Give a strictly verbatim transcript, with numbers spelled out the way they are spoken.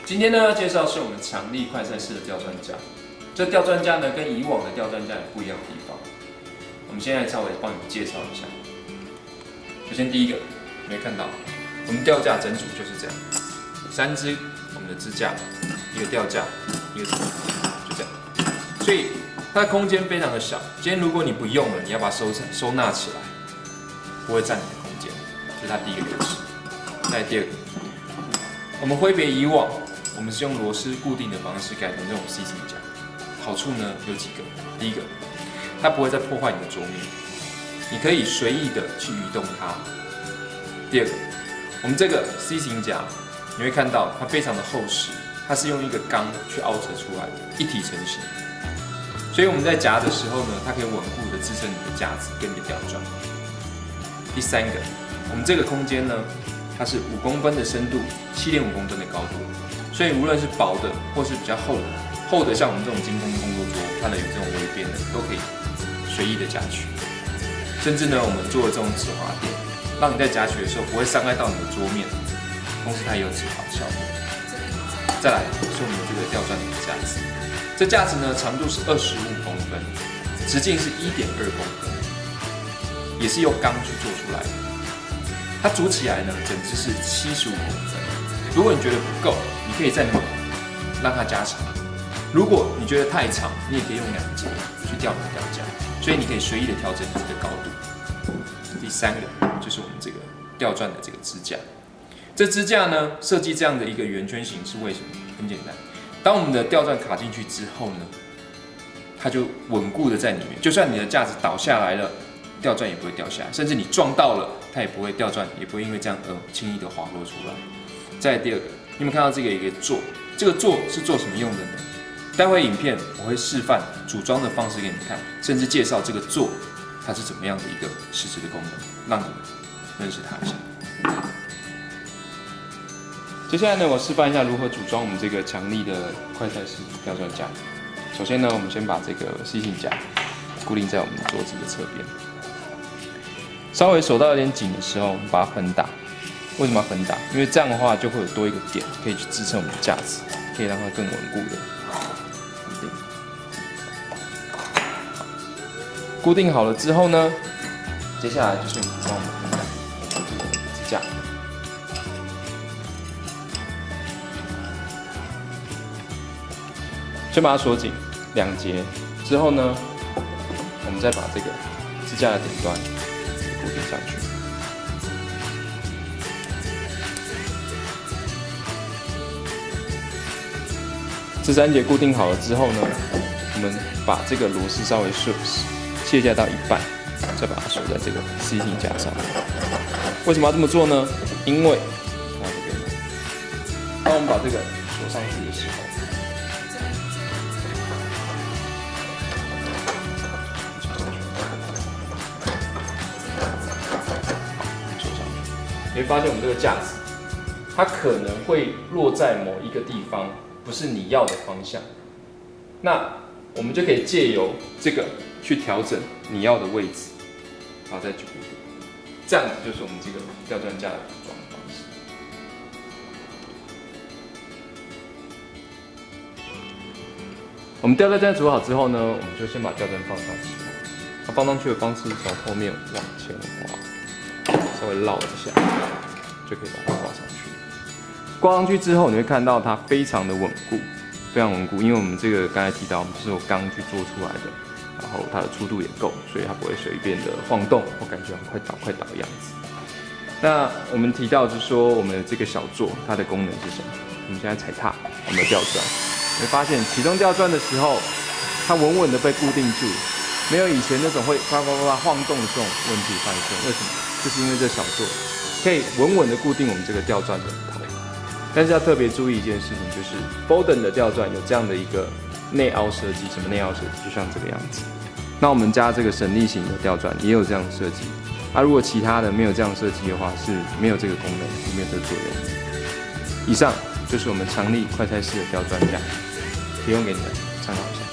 今天呢要介绍是我们强力快赛式的吊钻架。这吊钻架呢跟以往的吊钻架有不一样的地方，我们现在稍微帮你们介绍一下。首先第一个，你会看到我们吊架整组就是这样，三支我们的支架，一个吊架，一个就这样，所以它的空间非常的小。今天如果你不用了，你要把它收收纳起来，不会占你的空间，这是它第一个优势。再来第二个，我们挥别以往。 我们是用螺丝固定的方式改成这种 C 型架，好处呢有几个。第一个，它不会再破坏你的桌面，你可以随意的去移动它。第二个，我们这个 C 型架，你会看到它非常的厚实，它是用一个钢去凹折出来的，一体成型。所以我们在夹的时候呢，它可以稳固的支撑你的架子跟你的吊钻。第三个，我们这个空间呢，它是五公分的深度，七点五公分的高度。 所以无论是薄的或是比较厚的，厚的像我们这种精工工作桌，它的有这种微边的，都可以随意的夹取。甚至呢，我们做了这种止滑垫，让你在夹取的时候不会伤害到你的桌面，同时它也有止滑的效果。再来是我们这个吊钻的架子，这架子呢长度是二十五公分，直径是一点二公分，也是用钢去做出来的。它组起来呢，整只是七十五公分。如果你觉得不够， 你可以再让它加长。如果你觉得太长，你也可以用两节去吊你的吊架，所以你可以随意的调整你的高度。第三个就是我们这个吊钻的这个支架。这支架呢，设计这样的一个圆圈形是为什么？很简单，当我们的吊钻卡进去之后呢，它就稳固的在里面。就算你的架子倒下来了，吊钻也不会掉下来，甚至你撞到了，它也不会吊钻也不会因为这样而轻易的滑落出来。再来第二个。 你们看到这个一个座，这个座是做什么用的呢？待会影片我会示范组装的方式给你们看，甚至介绍这个座它是怎么样的一个实质的功能，让你们认识它一下。接下来呢，我示范一下如何组装我们这个强力的快赛式吊钻架。首先呢，我们先把这个 C 型架固定在我们桌子的侧边，稍微手到有点紧的时候，我们把它横打。 为什么要横打？因为这样的话就会有多一个点可以去支撑我们的架子，可以让它更稳固的固定。固定好了之后呢，接下来就是我们装我们的支架。先把它锁紧两节，之后呢，我们再把这个支架的顶端固定上去。 这三节固定好了之后呢，我们把这个螺丝稍微卸卸下到一半，再把它锁在这个 C 型架上。为什么要这么做呢？因为看到这边，当我们把这个锁上去的时候，锁上去，你会发现我们这个架子，它可能会落在某一个地方。 不是你要的方向，那我们就可以借由这个去调整你要的位置，然后再去固定，这样子就是我们这个吊钻架的组装方式。我们吊钻架组好之后呢，我们就先把吊钻放上去。它放上去的方式从后面往前滑，稍微绕一下，就可以把它挂上去。 挂上去之后，你会看到它非常的稳固，非常稳固。因为我们这个刚才提到，我们是用钢去做出来的，然后它的粗度也够，所以它不会随便的晃动，或感觉快倒快倒的样子。那我们提到就是说，我们的这个小座它的功能是什么？我们现在踩踏我们的吊钻，你会发现启动吊钻的时候，它稳稳的被固定住，没有以前那种会啪啪啪晃动的这种问题发生。为什么？就是因为这小座可以稳稳的固定我们这个吊钻的头。 但是要特别注意一件事情，就是 Bowden 的吊钻有这样的一个内凹设计，什么内凹设计？就像这个样子。那我们加这个省力型的吊钻也有这样的设计。啊，如果其他的没有这样设计的话，是没有这个功能，没有这个作用。以上就是我们强力快赛式的吊钻架，提供给你们参考一下。